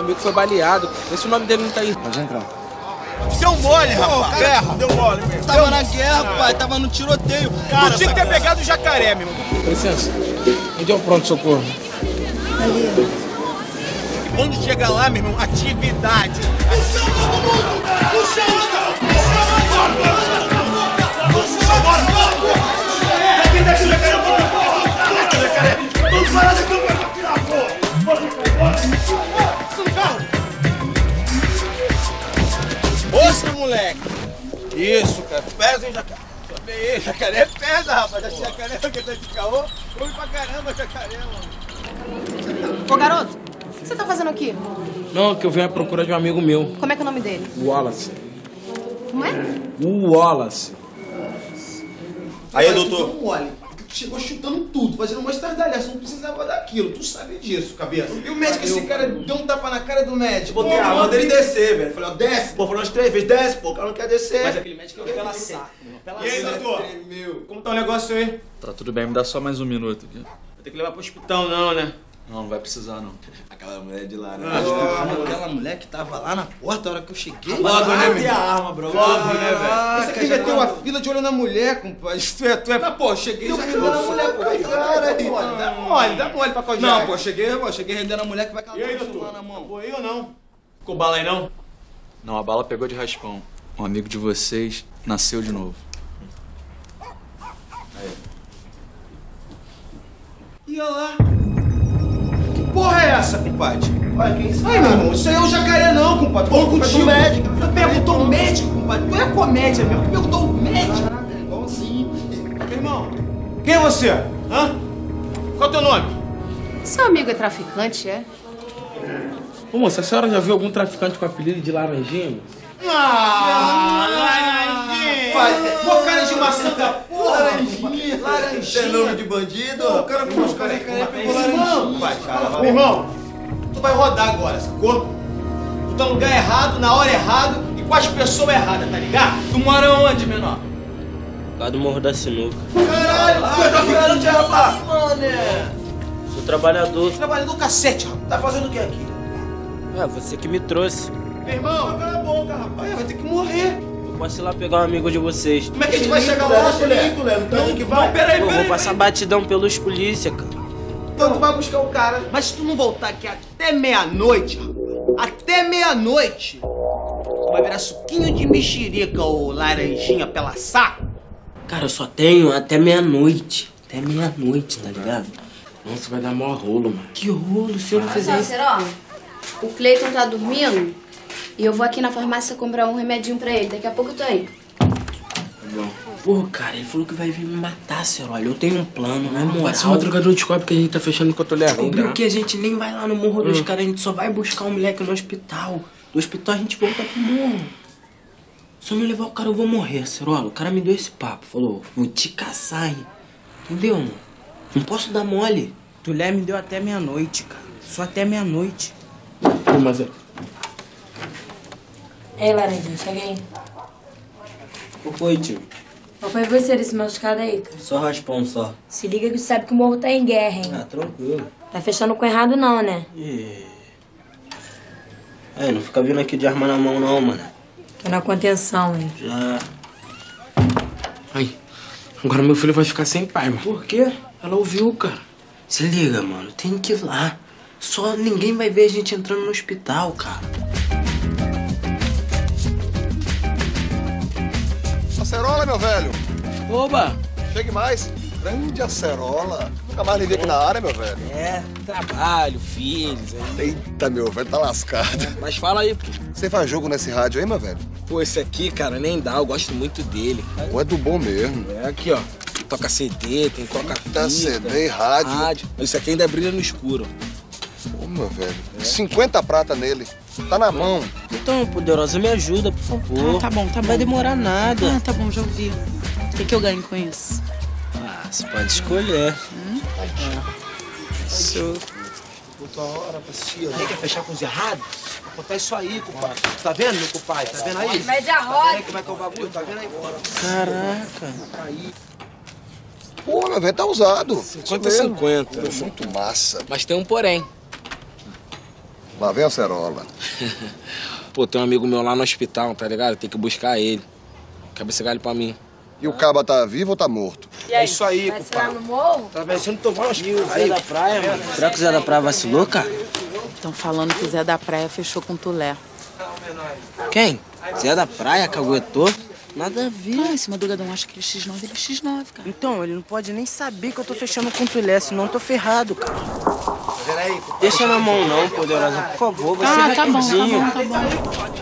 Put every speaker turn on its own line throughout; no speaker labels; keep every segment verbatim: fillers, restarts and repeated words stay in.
amigo foi baleado. Vê se o nome dele não tá aí.
Pode entrar.
Deu mole, rapaz. Guerra. Deu mole mesmo.
Tava deu... na guerra, pai. Tava no tiroteio.
Cara, tu tinha que ter pegado o jacaré, meu irmão.
Com licença. Onde é o pronto-socorro?
Ali.
Quando chega lá, meu irmão, atividade. Puxa todo mundo! Puxa anda! Puxa mais! Puxa bora! Daqui, daqui, jacaré! Bora, jacaré! Vamos parar daqui, eu quero tirar a porra! Bora, bora! Ostra, moleque! Isso, cara. Pesa, hein, jacaré? Sobe aí, jacaré pesa, rapaz. Esse jacaré que tá de caô. Come pra caramba, jacaré, mano.
Ô, garoto, o que você tá fazendo aqui?
Não, que eu venho à procura de um amigo meu.
Como é que é o nome dele?
Wallace.
Como é?
O Wallace.
Aí, doutor.
Tu mole. Tu chegou chutando tudo, fazendo uma estardalhaça. Não precisava daquilo. Tu sabe disso, cabeça. E o médico, esse cara deu um tapa na cara do médico.
Botei a arma dele descer, velho.
Falei, ó, desce. Pô, falou umas três vezes, desce, pô. O cara não quer descer.
Mas aquele médico é pela saco. E aí, doutor?
Meu.
Como tá o negócio aí?
Tá tudo bem, me dá só mais um minuto aqui.
Vai ter que levar pro hospital, não, né?
Não, não vai precisar, não.
Aquela mulher de lá, né?
Ah,
Aquela mulher que tava lá na porta a hora que eu cheguei.
Logo, né,
tem
meu?
a arma, bro.
Óbvio, né, velho?
Esse aqui meteu uma fila de olho na mulher, compadre. Tu é, tu é... Mas, pô, cheguei já rendendo a mulher, pô. Cara, dá mole, dá mole, dá mole pra Kojak.
Não, pô, cheguei, pô, cheguei rendendo a mulher que vai com
E aí,
o
doutor?
celular na mão.
Foi aí ou não? Ficou bala aí, não?
Não, a bala pegou de raspão. Um amigo de vocês nasceu de novo. Aí.
E olha lá. Que porra é essa, compadre? Olha, quem sabe? Ai, meu irmão, isso aí é o jacaré não, compadre. Vamos contigo. médico. Tu perguntou o médico, compadre. Tu é comédia mesmo. Tu perguntou o médico. Caraca, é igualzinho.
Irmão, quem é você? Hã? Qual é o teu nome?
Seu amigo é traficante, é?
Ô, moça, a senhora já viu algum traficante com apelido de Laranjinha?
Ah, laranjinha!
Pô, cara de maçã da porra.
Laranjinha.
Laranjinha.
É nome de bandido?
Pô, o cara ficou os caras e pegou laranjinha.
Meu irmão, tu vai rodar agora, sacou? Tu tá no lugar errado, na hora errada e com as pessoas erradas, tá ligado?
Tu mora onde, menor?
Lá do Morro da Sinuca.
Caralho, tu é traficante, rapaz.
Sou trabalhador.
Trabalhando no cacete, rapaz. Tá fazendo o que aqui?
É, você que me trouxe.
Meu irmão, cala a boca, rapaz.
Vai ter que morrer.
Eu posso ir lá pegar um amigo de vocês.
Como é que a gente vai chegar lá, mulher?
Não, que vai. Peraí,
Pô,
peraí.
vou passar batidão pelos polícia, cara.
Então tu vai buscar o cara.
Mas se tu não voltar aqui até meia-noite, rapaz, até meia-noite, tu vai virar suquinho de mexerica ou laranjinha pela saco.
Cara, eu só tenho até meia-noite. Até meia-noite, tá ligado?
Nossa, vai dar maior rolo, mano.
Que rolo se eu não fizer isso.
Seró, o Cleiton tá dormindo e eu vou aqui na farmácia comprar um remedinho pra ele. Daqui a pouco eu tô aí.
Pô, cara, ele falou que vai vir me matar, senhor. Olha, eu tenho um plano, não é moral.
Vai ser uma drogador de copo que a gente tá fechando enquanto eu levo.
Descobriu que a gente nem vai lá no morro dos
Hum.
caras, a gente só vai buscar o moleque no hospital. Do hospital a gente volta pro morro. Se eu não levar o cara, eu vou morrer, Cerola. O cara me deu esse papo, falou, vou te caçar, hein? Entendeu, mano? Não posso dar mole. Tulé me deu até meia-noite, cara. Só até meia-noite.
Pô, mas é...
Ei, Laranjinha, chega aí.
O que foi, tio?
Qual foi você desse machucado aí, cara?
Só raspão, só.
Se liga que tu sabe que o morro tá em guerra, hein?
Ah, tranquilo.
Tá fechando com errado não, né?
E... É, não fica vindo aqui de arma na mão, não, mano.
Tô na contenção, hein?
Já...
Ai, agora meu filho vai ficar sem pai, mano.
Por quê?
Ela ouviu, cara.
Se liga, mano. Tem que ir lá. Só ninguém vai ver a gente entrando no hospital, cara.
Acerola, meu velho.
Oba!
Chegue mais. Grande acerola. Nunca mais lhe vi aqui na área, meu velho.
É, trabalho, filhos, aí.
Eita, meu velho, tá lascado.
Mas fala aí, pô.
Você faz jogo nesse rádio aí, meu velho?
Pô, esse aqui, cara, nem dá, eu gosto muito dele.
Ou é do bom mesmo.
É aqui, ó. Toca C D, tem toca-fita.
Tá C D, rádio.
Rádio. Esse aqui ainda brilha no escuro.
Pô, meu velho. cinquenta prata nele. Tá na mão.
Então, poderosa, me ajuda, por favor.
Ah, tá bom, tá bom.
Não vai demorar nada.
Ah, tá bom, já ouvi. O que, que eu ganho com isso?
Ah, você pode escolher.
Hum?
Seu...
Puta hora pra assistir. Tem que fechar com os errados? Acontece isso aí, compadre. Tá vendo, meu compadre? Tá vendo aí?
Vai de arroz.
Tá vendo como é que é o bagulho? Tá vendo aí fora?
Caraca.
Pô, meu velho, tá usado.
cinquenta a cinquenta.
Muito massa.
Mas tem um porém.
Lá vem a Acerola.
Pô, tem um amigo meu lá no hospital, tá ligado? Tem que buscar ele. Quebra esse galho pra mim.
E o caba tá vivo ou tá morto?
E aí,
É isso aí,
vai lá no morro?
Tá parecendo tomar umas
E o Zé da Praia, mano? Será que o Zé da Praia vacilou, cara?
Estão falando que o Zé da Praia fechou com o Tulé.
Quem? Zé da Praia, caguetou? Nada a ver.
Ah, esse madrugadão acha que ele é xis nove, ele é xis nove, cara.
Então, ele não pode nem saber que eu tô fechando com o Tulé, senão eu tô ferrado, cara.
Peraí,
Deixa na mão não, poderosa. Por favor, vai ser
Ah, tá bom, tá
rapidinho.
bom, tá bom.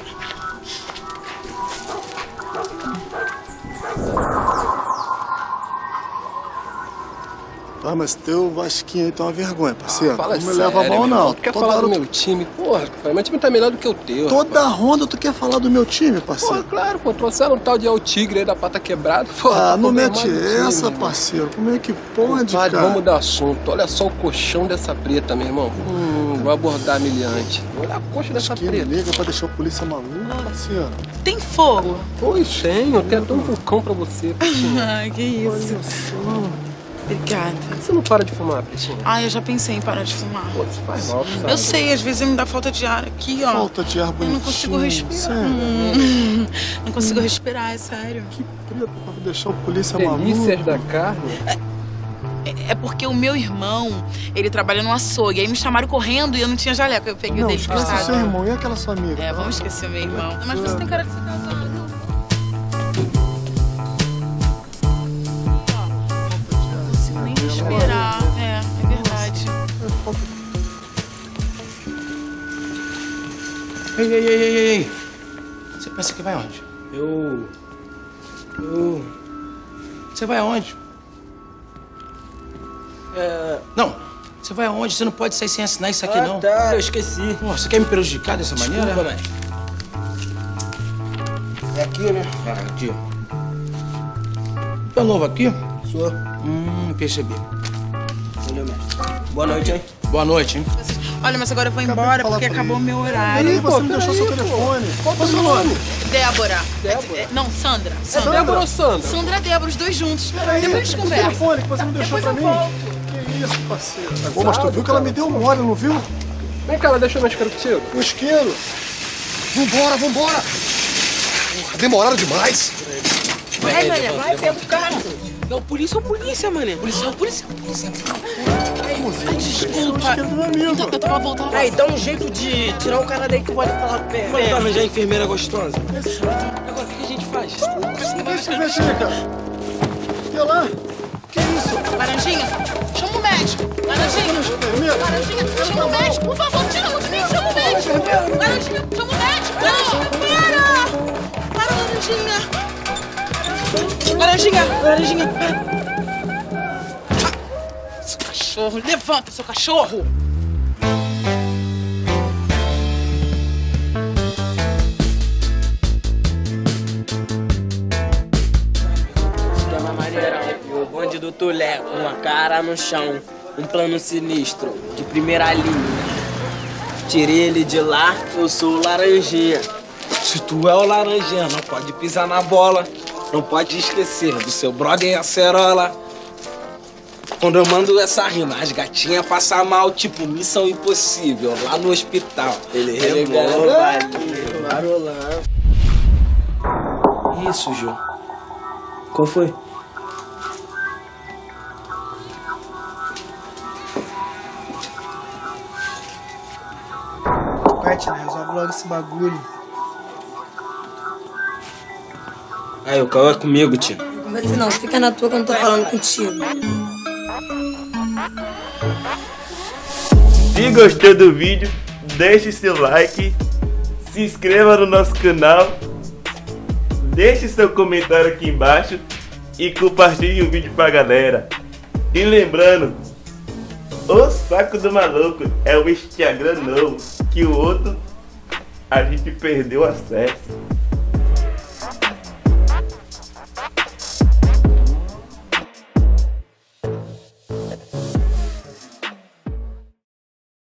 Ah, mas teu Vasquinho aí tá uma vergonha, parceiro.
Fala
não me
sério,
leva a mão,
meu
não.
irmão. Tu quer
Toda
falar do
hora
meu time? Porra, meu time tá melhor do que o teu.
Toda
rapaz.
ronda tu quer falar do meu time, parceiro.
Porra, claro, pô. Trouxeram um tal de El Tigre aí da pata quebrada. Porra,
Ah, não
problema
mete
do time,
essa,
irmão.
parceiro. Como é que pode,
Compadre,
cara?
vamos mudar assunto. Olha só o colchão dessa preta, meu irmão. Hum, vou abordar miliante. Olha a coxa dessa
Que
preta.
liga pra deixar o polícia maluco, parceiro.
Tem fogo?
Pois tenho, tem até um vulcão pra você, Pretinho.
Ai, que isso. Obrigada.
Por que você não para de fumar, Pretinho?
Ai, eu já pensei em parar de fumar.
Pô, isso faz mal, sabe?
Eu sei, às vezes me dá falta de ar aqui, ó.
Falta de ar
Eu
bonitinho.
não consigo respirar.
Sério?
Hum, não consigo respirar, é sério.
Que preta pra deixar o polícia
Delícias
maluco.
da carne.
É porque o meu irmão, ele trabalha no açougue. Aí me chamaram correndo e eu não tinha jaleco. Eu peguei o
Não,
dele
esquece o seu
emprestado.
irmão. E aquela sua amiga?
É, vamos esquecer o meu irmão. Mas você tem cara de ser casado. Não consigo nem respirar. É, é verdade.
Ei, ei, ei, ei, ei. Você pensa que vai onde?
Eu... Eu...
Você vai aonde?
É...
Não, você vai aonde? Você não pode sair sem assinar isso aqui,
ah,
não.
tá, eu esqueci.
Pô, você quer me prejudicar dessa maneira?
Desculpa, mestre. É aqui, né?
Ah, aqui. Tá novo aqui?
Sou.
Hum, percebi.
Valeu, mestre. Boa noite, hein?
Boa noite, hein?
Olha, mas agora eu vou embora porque acabou o meu
Aí,
horário.
você me deixou seu telefone.
Qual é o seu nome?
Débora.
Débora?
É, não, Sandra.
É
Sandra.
Débora ou Sandra?
Sandra e Débora, os dois juntos.
Peraí,
Depois a gente
o
conversa.
telefone que você não deixou
Depois
pra
eu
mim.
volto.
Que isso, parceiro. Agora, mas tu viu que ela me deu mole, não viu?
Vem cá, ela deixou meu isqueiro contigo.
O isqueiro. Vambora, vambora. Porra, demoraram demais.
Vai, mané, vai, pega o cara.
Não, polícia ou polícia, mané? Policial, policial, policial.
Ai, desculpa.
Isqueiro do amigo.
Então, eu tava voltando.
Aí, dá um jeito de tirar o cara daí que pode falar com ele. Pode arranjar a enfermeira gostosa. Agora, o que a gente faz?
Deixa eu ver, chega. E lá? Que isso?
Laranjinha, chama o médico. Laranjinha,
Enfermeira?
Laranjinha, chama o médico. Por favor, tira a mão de mim, chama o médico. Laranjinha, chama o médico. Não, para. Para, Laranjinha. Laranjinha, Laranjinha, para. Seu cachorro, levanta, seu cachorro.
Esquema maneirão. E o bonde do Tulé, com a cara no chão. Um plano sinistro, de primeira linha. Tirei ele de lá, eu sou o Laranjinha. Se tu é o Laranjinha, não pode pisar na bola. Não pode esquecer do seu brother Acerola. Quando eu mando essa rima, as gatinhas passam mal, tipo missão impossível, lá no hospital. Ele rebola, marolão. Isso, Ju. Qual foi?
Vai, tia, resolve logo esse bagulho.
Aí, o Cauã é comigo, tio.
Não vai ser não, fica na tua que eu não tô falando contigo.
Se gostou do vídeo, deixe seu like, se inscreva no nosso canal, deixe seu comentário aqui embaixo e compartilhe o vídeo pra galera. E lembrando, o Saco do Maluco é o Instagram novo, que o outro a gente perdeu acesso.